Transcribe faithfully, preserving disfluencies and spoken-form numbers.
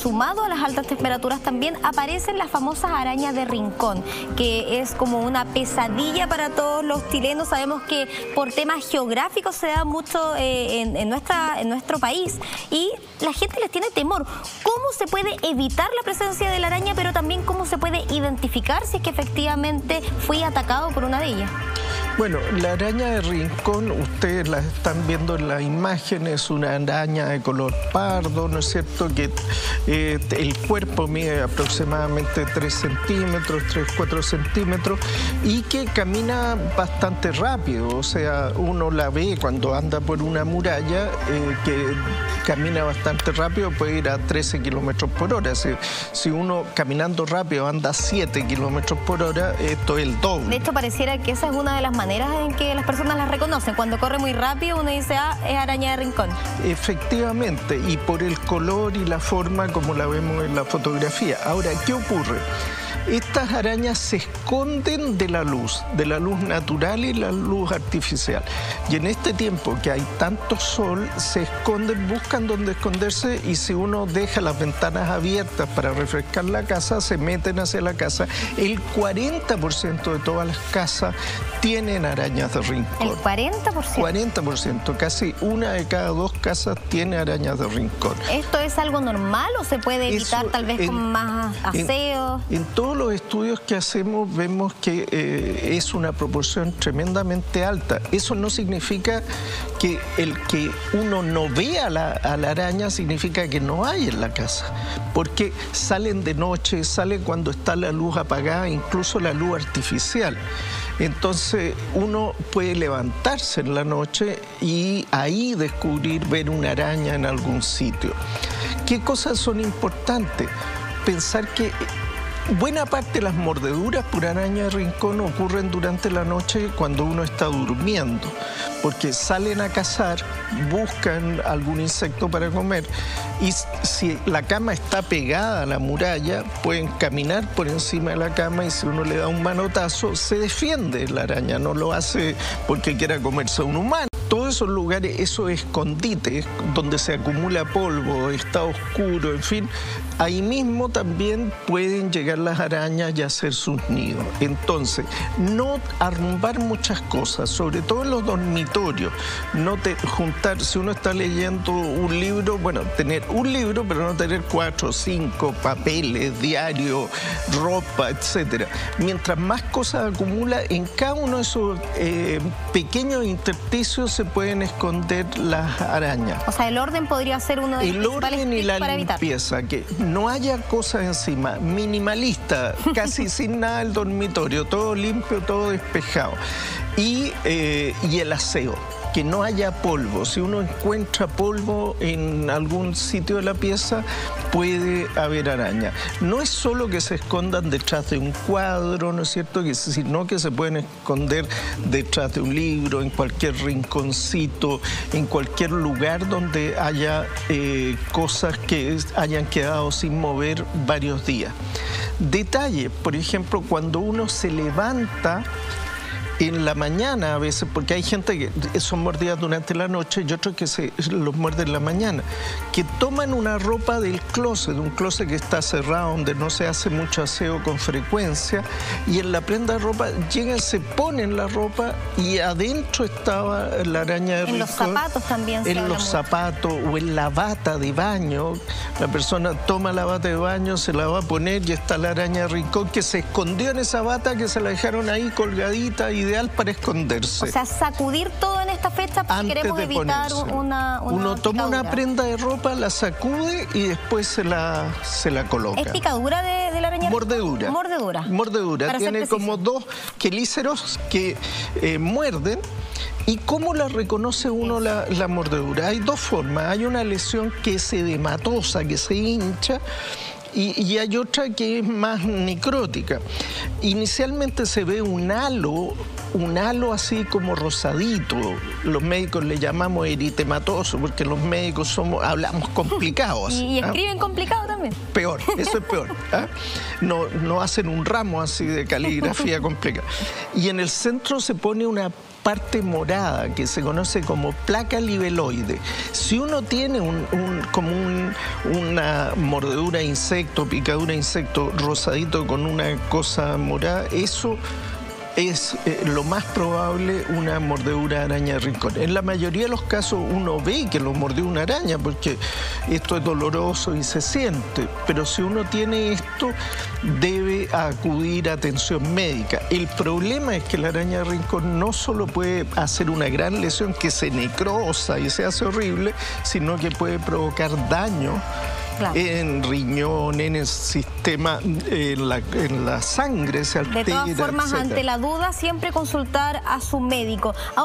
sumado a las altas temperaturas también aparecen las famosas arañas de rincón, que es como una pesadilla para todos los chilenos. Sabemos que por temas geográficos se da mucho eh, en, en, nuestra, en nuestro país y la gente les tiene temor. ¿Cómo se puede evitar la presencia de la araña, pero también cómo se puede identificar si es que efectivamente fui atacado por una de ellas? Bueno, la araña de rincón, ustedes la están viendo en la imagen, es una araña de color pardo, ¿no es cierto? Que eh, el cuerpo mide aproximadamente tres centímetros, tres, cuatro centímetros y que camina bastante rápido. O sea, uno la ve cuando anda por una muralla eh, que camina bastante rápido, puede ir a trece kilómetros por hora. Si, si uno caminando rápido anda a siete kilómetros por hora, esto es el doble. De hecho, pareciera que esa es una de las maneras en que las personas las reconocen. Cuando corre muy rápido uno dice, ah, es araña de rincón. Efectivamente, y por el color y la forma como la vemos en la fotografía. Ahora, ¿qué ocurre? Estas arañas se esconden de la luz, de la luz natural y la luz artificial. Y en este tiempo que hay tanto sol, se esconden, buscan dónde esconderse, y si uno deja las ventanas abiertas para refrescar la casa, se meten hacia la casa. El cuarenta por ciento de todas las casas tienen arañas de rincón. ¿El cuarenta por ciento? cuarenta por ciento, casi una de cada dos casas tiene arañas de rincón. ¿Esto es algo normal o se puede evitar Eso, tal vez en, con más aseo? En, en todos los estudios que hacemos vemos que eh, es una proporción tremendamente alta. Eso no significa que el que uno no vea a la, a la araña significa que no hay en la casa, porque salen de noche, salen cuando está la luz apagada, incluso la luz artificial. Entonces uno puede levantarse en la noche y ahí descubrir, ver una araña en algún sitio. ¿Qué cosas son importantes? Pensar que buena parte de las mordeduras por araña de rincón ocurren durante la noche cuando uno está durmiendo, porque salen a cazar, buscan algún insecto para comer, y si la cama está pegada a la muralla, pueden caminar por encima de la cama y si uno le da un manotazo, se defiende la araña, no lo hace porque quiera comerse a un humano. Todos esos lugares, esos escondites donde se acumula polvo, está oscuro, en fin, ahí mismo también pueden llegar las arañas y hacer sus nidos. Entonces, no arrumbar muchas cosas, sobre todo en los dormitorios. No te, juntar, si uno está leyendo un libro, bueno, tener un libro, pero no tener cuatro, cinco, papeles, diarios, ropa, etcétera. Mientras más cosas acumula, en cada uno de esos eh, pequeños intersticios se pueden esconder las arañas. O sea, el orden podría ser uno de los principales tips para evitar. El orden y la limpieza, que no haya cosas encima, minimalista, casi sin nada el dormitorio, todo limpio, todo despejado. Y, eh, y el aseo, que no haya polvo. Si uno encuentra polvo en algún sitio de la pieza, puede haber araña. No es solo que se escondan detrás de un cuadro, ¿no es cierto?, que, sino que se pueden esconder detrás de un libro, en cualquier rinconcito, en cualquier lugar donde haya eh, cosas que hayan quedado sin mover varios días. Detalle, por ejemplo, cuando uno se levanta en la mañana a veces, porque hay gente que son mordidas durante la noche y otros que se los muerden en la mañana, que toman una ropa del closet, un closet que está cerrado, donde no se hace mucho aseo con frecuencia, y en la prenda de ropa llegan, se ponen la ropa y adentro estaba la araña de rincón. En los zapatos también se habla En los mucho. zapatos o en la bata de baño. La persona toma la bata de baño, se la va a poner y está la araña de rincón que se escondió en esa bata, que se la dejaron ahí colgadita, ideal para esconderse. O sea, sacudir todo en esta fecha porque Antes queremos de evitar ponerse. una, una Uno toma picadura. una prenda de ropa, la sacude y después se la, se la coloca. ¿Es picadura de, de la araña? Mordedura. Mordedura. Mordedura. Para ser Tiene preciso. como dos quelíceros que eh, muerden. ¿Y cómo la reconoce uno la, la mordedura? Hay dos formas. Hay una lesión que es edematosa, que se hincha, y, y hay otra que es más necrótica. Inicialmente se ve un halo, un halo así como rosadito. Los médicos le llamamos eritematoso, porque los médicos somos, hablamos complicados. Y, y ¿ah? escriben complicado también. Peor, eso es peor. ¿ah? No, no hacen un ramo así de caligrafía complicada. Y en el centro se pone una parte morada que se conoce como placa libeloide. Si uno tiene un, un, como un, una mordedura de insecto, picadura de insecto rosadito con una cosa morada, eso es eh, lo más probable una mordedura de araña de rincón. En la mayoría de los casos uno ve que lo mordió una araña porque esto es doloroso y se siente, pero si uno tiene esto debe acudir a atención médica. El problema es que la araña de rincón no solo puede hacer una gran lesión que se necrosa y se hace horrible, sino que puede provocar daño. Claro. En riñón, en el sistema, en la, en la sangre se altera. De todas formas, etcétera. Ante la duda, siempre consultar a su médico.